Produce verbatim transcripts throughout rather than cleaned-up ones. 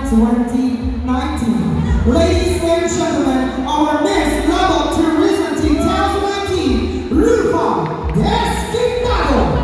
twenty nineteen. Ladies and gentlemen, our next Global Tourism twenty nineteen, Rufa Desquitado.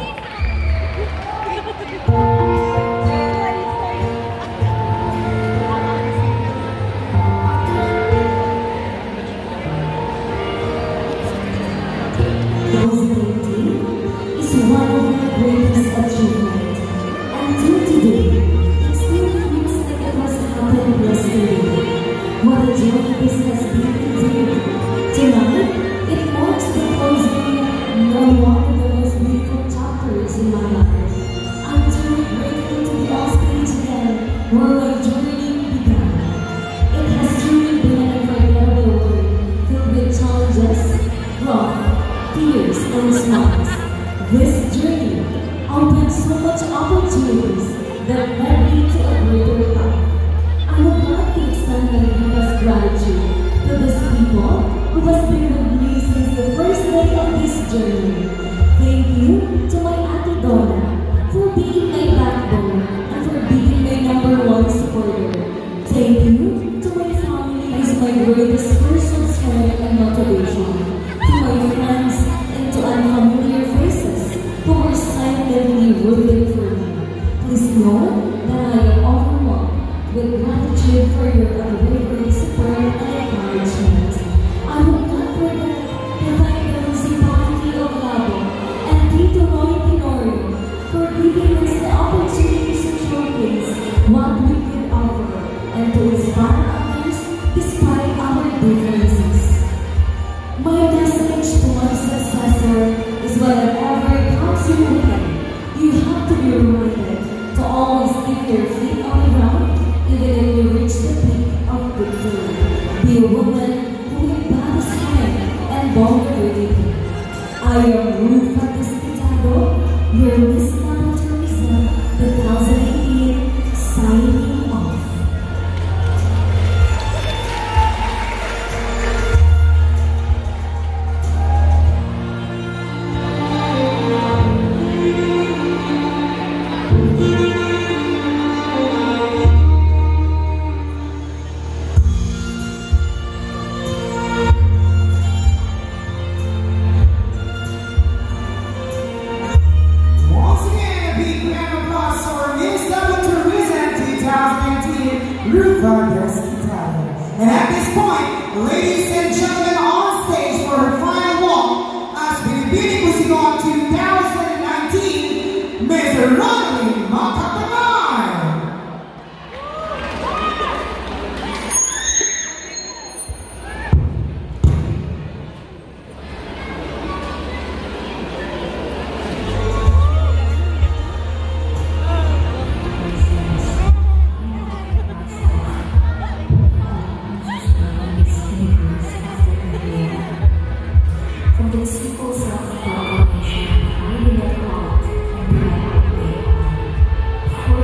Is one of my greatest achievements. Until today, it still feels like it was happened yesterday. What a journey this has been indeed. Tonight, it marks the closing of one of the most beautiful chapters in my life. I'm truly grateful to be on stage again, where my journey began. It has truly been an unforgettable road, filled with challenges, love, tears, and smiles. This journey opened so much opportunities that led me to a greater life. I would like to extend my deepest gratitude to those people who have been with me since the first day of this journey. Thank you to my Ate Donna for being my backbone and for being my number one supporter. Thank you to my family who is my greatest source of strength and motivation. To my friends and to unfamiliar faces who were silently rooting for me. Please know that I am overwhelmed with gratitude for your unwavering support and encouragement. I will not forget to thank the municipality of Labo and Tito Roy Tenorio for giving us the opportunity to showcase what we could offer and to inspire others despite our differences. My message to my successor is whenever it comes your way, you have to be reminded to always keep your feet on the ground, even if you reach the peak of victory. Be a woman who embodies strength and vulnerability. I am Rufa Desquitado, your Miss Global Tourism twenty eighteen, signing off. And at this point, ladies and gentlemen, on stage for her final walk as Pinipini Music twenty nineteen, Miz Ronnie Macatanay. For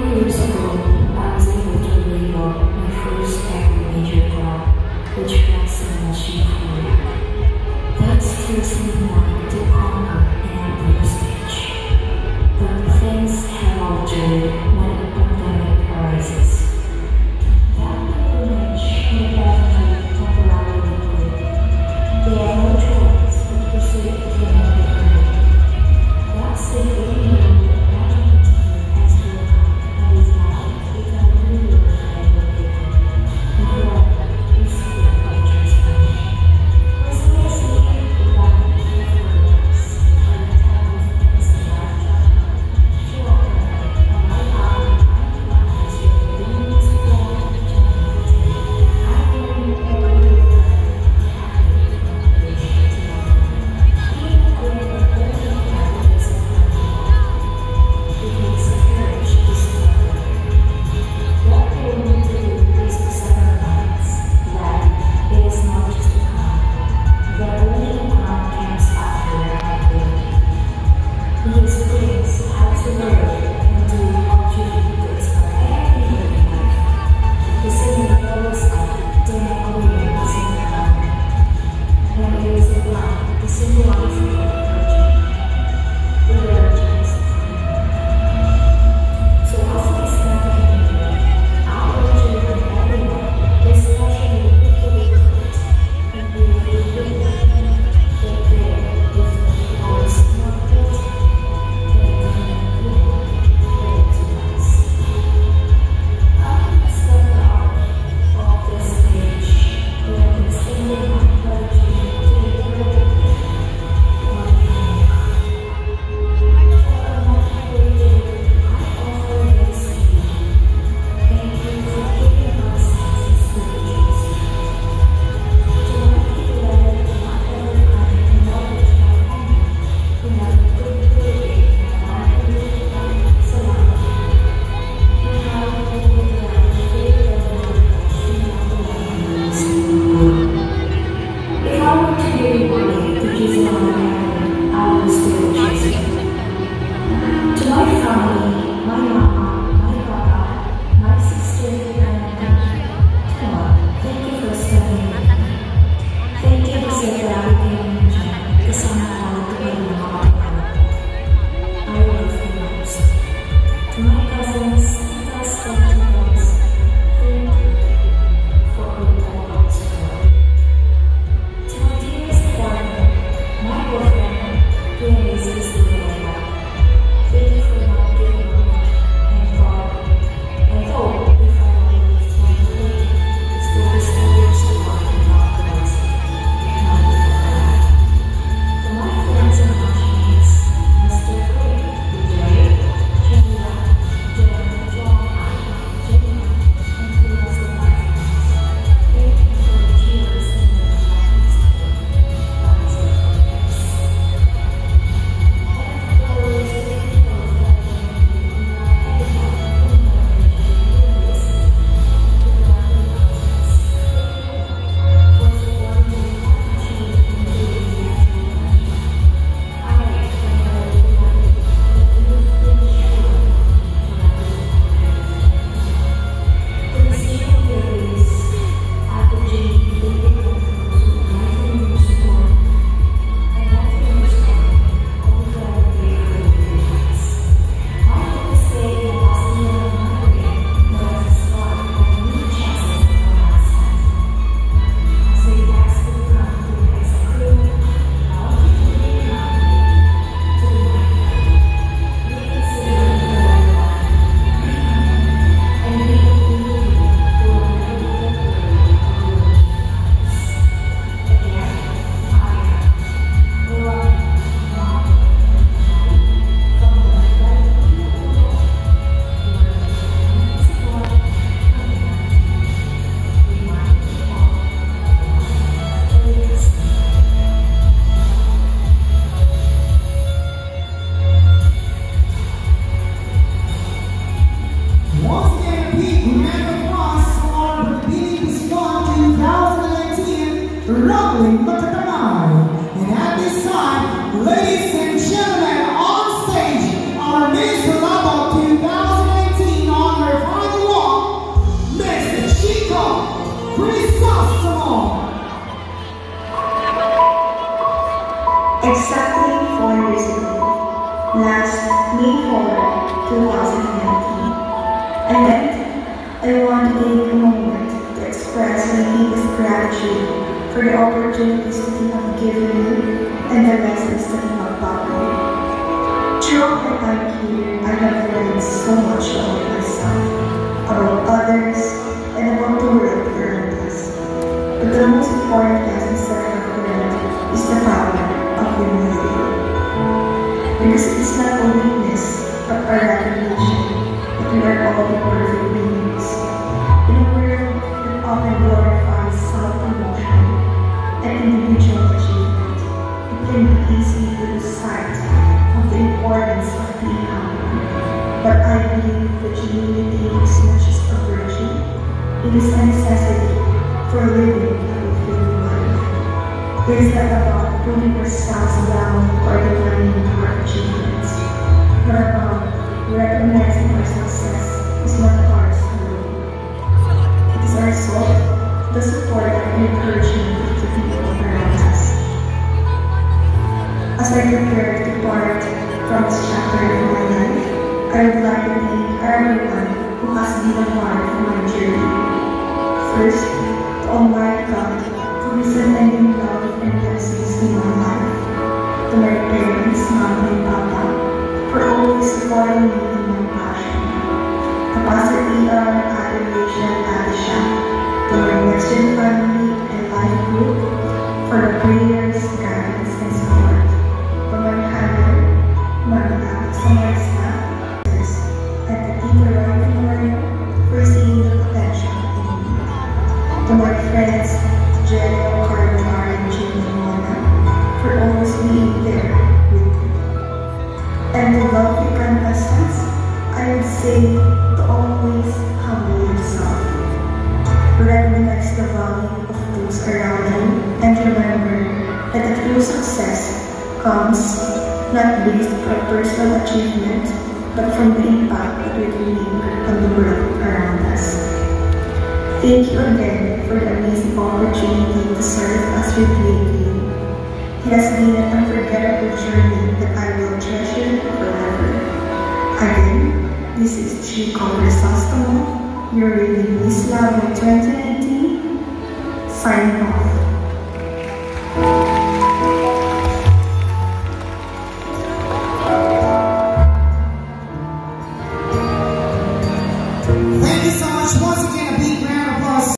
repeat, grand applause for the Pilipinas twenty eighteen Rally Matatamay. And at this time, ladies and gentlemen, on stage, our Miss Labo twenty eighteen on her final walk, Miss Chico Crisostomo. Exactly four years ago, last May fourth, twenty nineteen, I met, I want to take a moment to express my deepest gratitude for the opportunities that you have given me and the lessons that you have taught me. Throughout my time here, I have learned so much about myself, about others, and about the world around us. But the most important lessons that I have learned is the power of humility. Because it is not a weakness, but a recognition that we are all imperfect beings. In a world that often glorifies self-promotion and individual achievement, it can be easy to lose sight of the importance of being humble. But I believe that humility is not just a virtue, it is a necessity for living a fulfilling life. It is not about putting ourselves down or denying our achievements, but about recognizing our success is not ours alone. It is a result of the support and encouragement of the people around us. As I prepare to depart from this chapter in my life, I would like to thank everyone who has been a part of my journey. First, to Almighty God, for His unending love and blessings in my life. To my parents, Mom and Papa, for always supporting me in my passion. To Pastor Ian, Ate Rachel, and Ate Sha, to my Western family and life group, for the prayers, guidance, and support. To my handler, Marita, Samarista, and the Tita Roy Memorial, for seeing the potential in me. To my friends, Jerry, Carter, and Jimmy Mona, for always being there with me. And to lovely contestants, I would say to always humble yourself. Recognize the value of those around you and remember that the true success comes not based on personal achievement but from the impact that we can make on the world around us. Thank you again for the amazing opportunity to serve as your P A P. It has been an unforgettable journey that I will treasure forever. Again, this is Chico Crisostomo, your reading Miss Labo twenty nineteen, signing off.